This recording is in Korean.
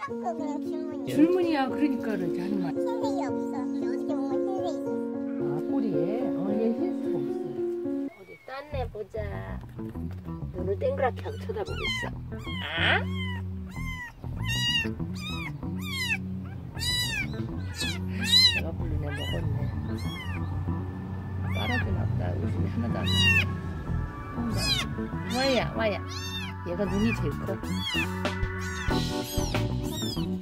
그거 그냥 줄무늬. 줄무늬야. 그러니까 그러지 하는 말. 흰색이 없어. 어저께 보면 흰색 있었어. 아 꼬리에? 얘 흰색 없어. 어디 딴 애 보자. 눈을 땡그랗게 하고 쳐다보고 있어. 아? 내가 부르네 먹었네. 빨아주나 보다. 웃음이 하나도 안 나. 와야 와야. 얘가 눈이 제일 커.